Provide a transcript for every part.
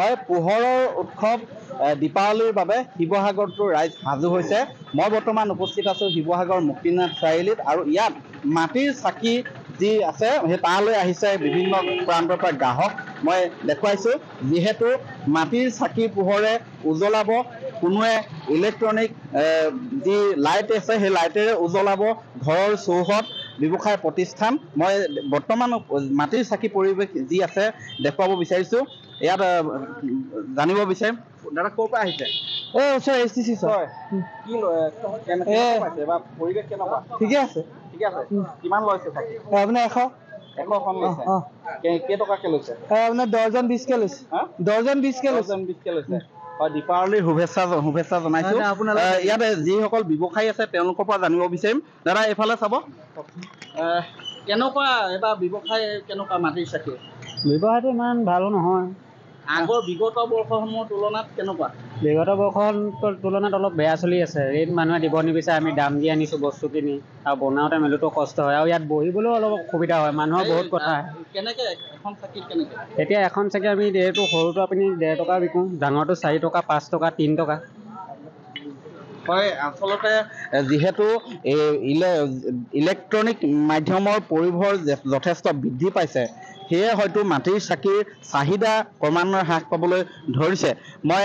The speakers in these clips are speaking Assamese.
হয় পোহৰৰ উৎসৱ দীপাৱলীৰ বাবে শিৱসাগৰটো ৰাইজ সাজু হৈছে মই বৰ্তমান উপস্থিত আছো শিৱসাগৰ মুক্তিনাথ চাৰিআলিত আৰু ইয়াত মাটিৰ চাকি যি আছে সেই তালৈ আহিছে বিভিন্ন প্ৰান্তৰ পৰা গ্ৰাহক মই দেখুৱাইছো যিহেতু মাটিৰ চাকি পোহৰে উজ্বলাব কোনোৱে ইলেক্ট্ৰনিক যি লাইট আছে সেই লাইটেৰে উজ্বলাব ঘৰৰ চৌহদ ব্যৱসায় প্ৰতিষ্ঠান মই বৰ্তমান মাটিৰ চাকি পৰিৱেশ যি আছে দেখুৱাব বিচাৰিছো ইয়াত জানিব বিচাৰিম দাদা ক'ৰ পৰা আহিছে ওচৰ এছটিচি হয় কি কেনেকৈ বা পৰিৱেশ কেনেকুৱা ঠিকে আছে কিমান লৈছে চাকি আপোনাৰ 100খন লৈছে কেইটকাকৈ লৈছে আপোনাৰ দৰ্জন 20কে লৈছে দৰ্জন 20কে লৈছে হয় দীপাৱলীৰ শুভেচ্ছা জনাইছো ইয়াত যিসকল ব্যৱসায়ী আছে তেওঁলোকৰ পৰা জানিব বিচাৰিম দাদা এইফালে চাব কেনেকুৱা এটা ব্যৱসায় কেনেকুৱা মাটিৰ চাকি ব্যৱসায়টো ইমান ভাল নহয় আগৰ বিগত বৰ্ষসমূহৰ তুলনাত কেনেকুৱা বিগত বৰ্ষৰ তুলনাত অলপ বেয়া চলি আছে ৰেট মানুহে দিব নিবিচাৰে আমি দাম দি আনিছোঁ বস্তু কিনি আৰু বনাওঁতে মেলোতো কষ্ট হয় আৰু ইয়াত বহিবলৈও অলপ অসুবিধা হয় মানুহৰ বহুত কথা কেনেকৈ এখন চাকি কেনেকৈ এতিয়া এখন চাকি আমি এইটো সৰুটো আপুনি 1.5 টকা বিকোঁ ডাঙৰটো 4 টকা 5 টকা 3 টকা হয় আচলতে যিহেতু ইলেক্ট্ৰনিক মাধ্যমৰ পৰিভৰ যথেষ্ট বৃদ্ধি পাইছে সেয়ে হয়তো মাটিৰ চাকিৰ চাহিদা ক্ৰমান্বয়ে হ্ৰাস পাবলৈ ধৰিছে মই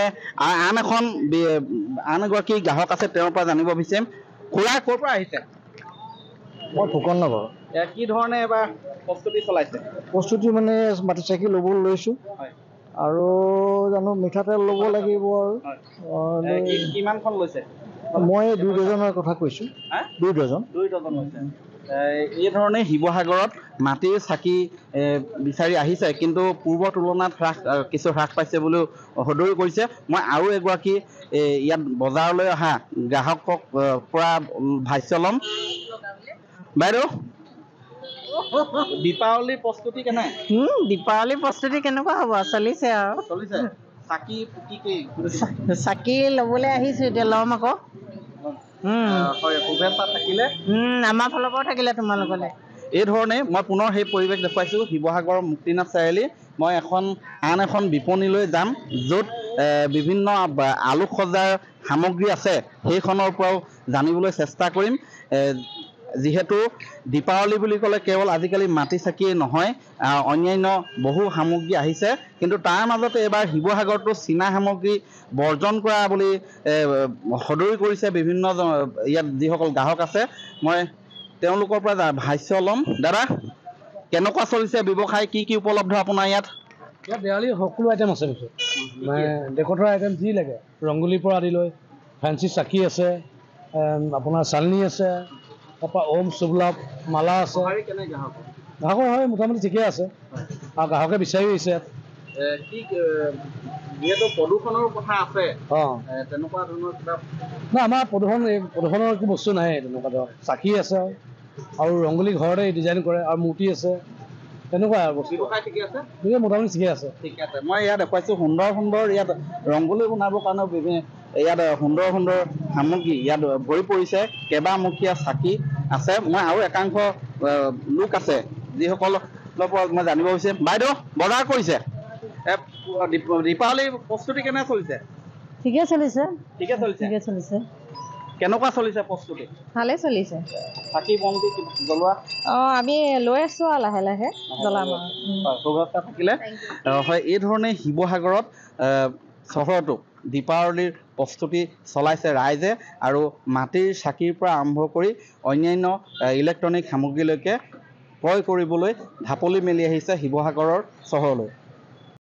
আন এগৰাকী গ্ৰাহক আছে তেওঁৰ পৰা জানিব বিচাৰিম খুৰা ক'ৰ পৰা আহিছে মই ফুকন নগৰ কি ধৰণে এবাৰ প্ৰস্তুতি চলাইছে প্ৰস্তুতি মানে মাটিৰ চাকি ল'ব লৈছোঁ আৰু জানো মিঠাতেল ল'ব লাগিব আৰু কিমানখন লৈছে মই 2 ডজনৰ কথা কৈছোঁ 2 ডজন লৈছে এই ধৰণে শিৱসাগৰত মাটিৰ চাকি বিচাৰি আহিছে কিন্তু পূৰ্বৰ তুলনাত কিছু হ্ৰাস পাইছে বুলিও সদৰি কৰিছে মই আৰু এগৰাকী ইয়াত বজাৰলৈ অহা গ্ৰাহকক পৰা ভাষ্য ল'ম বাইদেউ দীপাৱলীৰ প্ৰস্তুতি কেনে দীপাৱলীৰ প্ৰস্তুতি কেনেকুৱা হ'ব চলিছে আৰু চাকি চাকি ল'বলৈ আহিছোঁ এতিয়া ল'ম আকৌ শুভেচ্ছা থাকিলে আমাৰ ফালৰ পৰাও থাকিলে তোমালোকলৈ এই ধৰণে মই পুনৰ সেই পৰিৱেশ দেখুৱাইছোঁ শিৱসাগৰৰ মুক্তিনাথ চাৰিআলি মই আন এখন বিপণীলৈ যাম য'ত বিভিন্ন আলোকসজ্জাৰ সামগ্ৰী আছে সেইখনৰ পৰাও জানিবলৈ চেষ্টা কৰিম যিহেতু দীপাৱলী বুলি ক'লে কেৱল আজিকালি মাটি চাকিয়েই নহয় অন্যান্য বহু সামগ্ৰী আহিছে কিন্তু তাৰ মাজতে এইবাৰ শিৱসাগৰতো চীনা সামগ্ৰী বৰ্জন কৰা বুলি সদৰি কৰিছে বিভিন্ন ইয়াত যিসকল গ্ৰাহক আছে মই তেওঁলোকৰ পৰা ভাষ্য ল'ম দাদা কেনেকুৱা চলিছে ব্যৱসায় কি উপলব্ধ আপোনাৰ ইয়াত দেৱালীৰ সকলো আইটেম আছে মানে ডেকৰেটৰ আইটেম যি লাগে ৰংগোলীৰ পৰা আদি লৈ ফেঞ্চি চাকি আছে আপোনাৰ চালনী আছে তাৰপৰা ওম শুভলাভ মালা আছে গ্ৰাহকৰ হয় মোটামুটি ঠিকে আছে আৰু গ্ৰাহকে বিচাৰি আহিছে যিহেতু প্ৰদূষণৰ কথা আছে তেনেকুৱা ধৰণৰ কিবা নাই আমাৰ প্ৰদূষণৰ একো বস্তু নাই তেনেকুৱা ধৰক চাকি আছে আৰু ৰংগোলী ঘৰতে ডিজাইন কৰে আৰু মূৰ্তি আছে তেনেকুৱা ব্যৱসায় ঠিকে আছে মোটামুটি ঠিকে আছে মই ইয়াত দেখুৱাইছোঁ সুন্দৰ ইয়াত ৰংগোলী বনাবৰ কাৰণে ইয়াত সুন্দৰ সামগ্ৰী ইয়াত ভৰি পৰিছে কেইবামুখীয়া চাকি আছে মই আৰু একাংশ লোক আছে যিসকলৰ পৰা মই জানিব বিচাৰিম বাইদেউ বজাৰ কৰিছে দীপাৱলীৰ প্ৰস্তুতি কেনে চলিছে ঠিকে চলিছে কেনেকুৱা চলিছে প্ৰস্তুতি ভালে চলিছে চাকি বন্তি জ্বলোৱা আমি লৈ আছোঁ আৰু লাহে লাহে জ্বলাম শুভেচ্ছা থাকিলে হয় এই ধৰণে শিৱসাগৰত চহৰতো দীপাৱলীৰ প্ৰস্তুতি চলাইছে ৰাইজে আৰু মাটিৰ চাকিৰ পৰা আৰম্ভ কৰি অন্যান্য ইলেক্ট্ৰনিক সামগ্ৰীলৈকে ক্ৰয় কৰিবলৈ ঢাপলি মেলি আহিছে শিৱসাগৰৰ চহৰলৈ